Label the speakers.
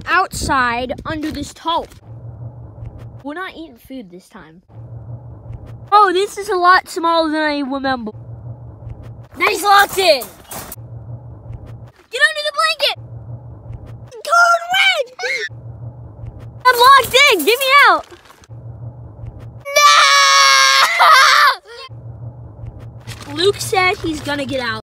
Speaker 1: outside under this tarp. We're not eating food this time. Oh, this is a lot smaller than I remember. Nice locked in. Get under the blanket. Code red. I'm locked in. Get me out. No! Luke said he's gonna get out.